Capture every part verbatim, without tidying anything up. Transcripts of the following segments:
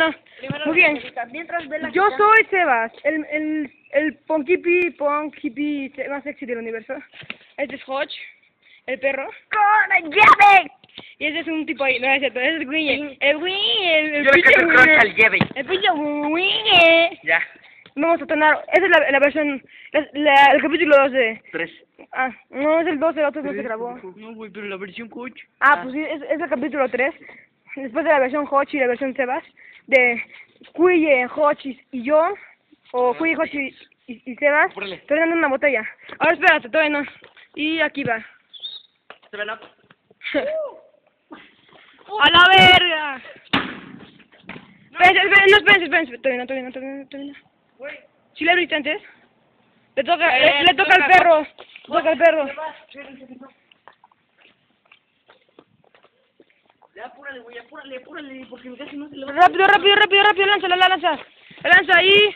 no. Muy bien. Mientras ve la Yo soy Sebas, el, el, el ponkipi, ponkipi más sexy del universo. Este es Hodge, el perro. ¡Con el llave! Y ese es un tipo ahí, no es cierto, ese es Winnie. El Winnie, el, el Yo le pinche canto crunch Winnie. al llave. El pinche Winnie. Ya. Vamos a tornar, esa es la, la versión, la, la, el capítulo doce. Tres. Ah, no es el doce, el otro no se grabó. No, güey, pero la versión coach. Ah, pues sí, es, es el capítulo tres. Después de la versión Hodge y la versión Sebas. De Cuille, Hodge y yo. O Cuille, Hodge y, y, y Sebas. Órale. Estoy dando una botella. Ahora espérate, todavía no. Y aquí va. Se ven up. ¡A la verga! Espérense, espérense, no, espérense, espérense. Todavía no, todavía no, todavía no, todavía no. ¿Sí le abriste antes? Le toca, Eh, le, le toca al perro. Le toca al perro. Ya, apúrale, güey, apúrale, apúrale, porque casi no se le va. Rápido, rápido, rápido, rápido, lánzala, la lanza. La lanza ahí.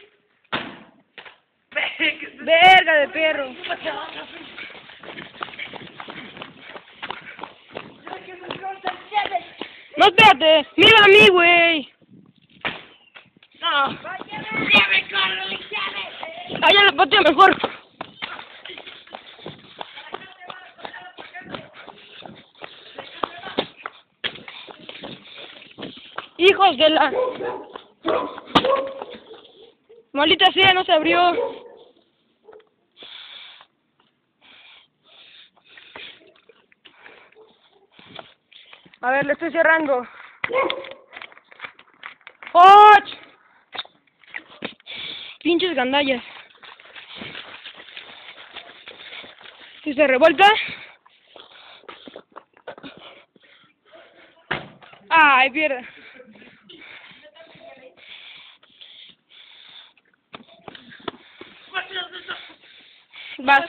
Verga de perro. No, espérate. Mira a mí, güey. No. Ah, ya lo pateo mejor. Hijos de la... Maldita sea, no se abrió. A ver, le estoy cerrando. ¡Och! Pinches gandallas. ¿Y se revuelta? ¡Ay, pierde! Vas.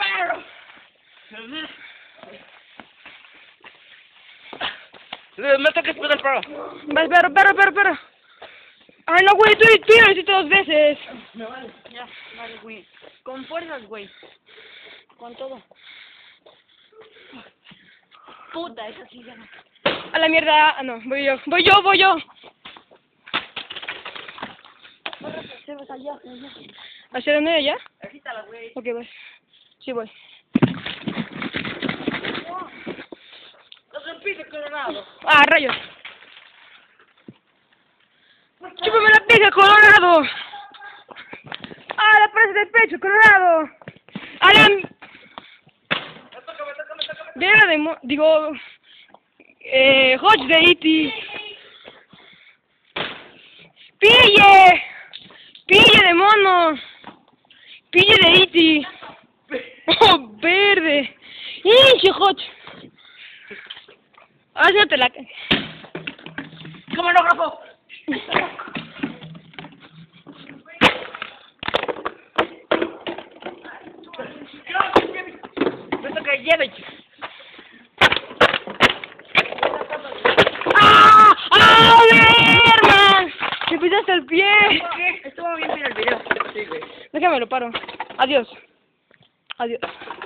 Me toca esperar el perro. Vas, perro, perro, perro, perro. Ay, no, güey, tú, tú ya lo hiciste dos veces. Me vale. Ya, vale, güey. Con fuerzas, güey. Con todo. Puta, esa sí ya no. A la mierda. Ah, no, voy yo. Voy yo, voy yo. Allá, allá. ¿Hacia dónde allá? Aquí está la güey. Ok, voy. Sí, voy. Los empieza colorado. Ah, rayos. ¡Chúpame la pija, Colorado! ¡Ah, la presa del pecho, Colorado! ¡A la... Me toca, me toca, me toca. Vera de mo... Digo... Eh... Hodge de E T ¡Pille! ¡Pille de mono! ¡Pille de E T ¡Oh, verde! ¡Hinche, Hodge! Ahora sí no te la... ¡Camarógrafo! Me toca lleve. ¡Ah! ¡Ah, verga! ¡Me pisaste el pie! Estuvo bien bien el video. Sí, güey. Déjame lo paro. Adiós. Adiós.